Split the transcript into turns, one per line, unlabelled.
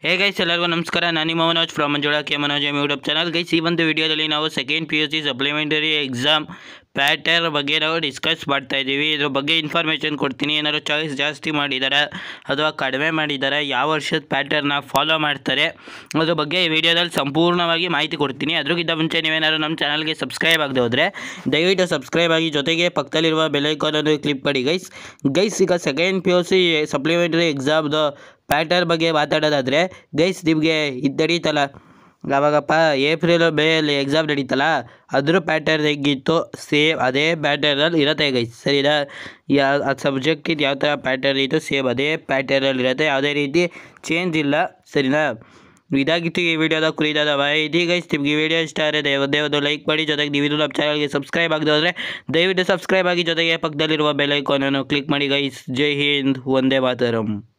Hey guys ಎಲ್ಲರಿಗೂ ನಮಸ್ಕಾರ. ನಾನು ನಿಮ್ಮ Manoj from MANJULA.K MANOJ.M YouTube channel. Guys ಈ ಒಂದು ವಿಡಿಯೋದಲ್ಲಿ ನಾವು second PUC supplementary exam pattern ಬಗ್ಗೆ ನಾವು ಡಿಸ್ಕಸ್ ಮಾಡ್ತಾ ಇದ್ದೀವಿ. ಇದ್ರ ಬಗ್ಗೆ ಇನ್ಫಾರ್ಮೇಷನ್ ಕೊಡ್ತೀನಿ. ಏನಾದ್ರು ಚಾಯ್ಸ್ ಜಾಸ್ತಿ ಮಾಡಿದ್ದಾರೆ ಅಥವಾ ಕಡಿಮೆ ಮಾಡಿದ್ದಾರೆ, ಯಾವ ವರ್ಷದ ಪ್ಯಾಟರ್ನ ಫಾಲೋ ಮಾಡ್ತಾರೆ ಅದ್ರ ಬಗ್ಗೆ ಈ ವಿಡಿಯೋದಲ್ಲಿ ಸಂಪೂರ್ಣವಾಗಿ ಮಾಹಿತಿ ಕೊಡ್ತೀನಿ. ಅದ್ರಕ್ಕಿಂತ ಮುಂಚೆ ನೀವೇನಾದ್ರು ನಮ್ಮ ಚಾನಲ್ಗೆ ಸಬ್ಸ್ಕ್ರೈಬ್ ಆಗದೆ ಹೋದರೆ ದಯವಿಟ್ಟು ಸಬ್ಸ್ಕ್ರೈಬ್ ಆಗಿ, ಜೊತೆಗೆ ಪಕ್ಕದಲ್ಲಿರುವ ಬೆಲ್ ಐಕಾನನ್ನು ಕ್ಲಿಕ್ ಮಾಡಿ. ಗೈಸ್ ಈಗ ಸೆಕೆಂಡ್ PUC ಸಪ್ಲಿಮೆಂಟರಿ ಎಕ್ಸಾಮ್ದು ಪ್ಯಾಟರ್ನ್ ಬಗ್ಗೆ ಮಾತಾಡೋದಾದರೆ ಗೈಸ್ ನಿಮಗೆ ಇದು ನಡೀತಲ್ಲ, ಆವಾಗಪ್ಪ ಏಪ್ರಿಲ್ ಮೇಯಲ್ಲಿ ಎಕ್ಸಾಮ್ ನಡೀತಲ್ಲ, ಅದ್ರ ಪ್ಯಾಟರ್ನ್ ಹೆಂಗಿತ್ತು ಸೇಮ್ ಅದೇ ಪ್ಯಾಟರ್ನಲ್ಲಿ ಇರುತ್ತೆ ಗೈಸ್. ಸರಿನಾ? ಆ ಸಬ್ಜೆಕ್ಟಿದ್ದು ಯಾವ ಥರ ಪ್ಯಾಟರ್ನ್ ಇತ್ತು ಸೇಮ್ ಅದೇ ಪ್ಯಾಟರ್ನಲ್ಲಿ ಇರುತ್ತೆ, ಯಾವುದೇ ರೀತಿ ಚೇಂಜ್ ಇಲ್ಲ. ಸರಿನಾ? ಇದಾಗಿತ್ತು ಈ ವಿಡಿಯೋದ ಕುರಿತಾದ ಮಾಹಿತಿ. ಗೈಸ್ ನಿಮ್ಗೆ ಈ ವಿಡಿಯೋ ಇಷ್ಟ ಆದರೆ ಒಂದೇ ಒಂದು ಲೈಕ್ ಮಾಡಿ, ಜೊತೆಗೆ ನೀವು ನಮ್ಮ ಚಾನಲ್ಗೆ ಸಬ್ಸ್ಕ್ರೈಬ್ ಆಗದೆ ಹೋದರೆ ದಯವಿಟ್ಟು ಸಬ್ಸ್ಕ್ರೈಬ್ ಆಗಿ, ಜೊತೆಗೆ ಪಕ್ಕದಲ್ಲಿರುವ ಬೆಲ್ ಐಕಾನನ್ನು ಕ್ಲಿಕ್ ಮಾಡಿ. ಗೈಸ್ ಜೈ ಹಿಂದ್, ವಂದೇ ಮಾತರಂ.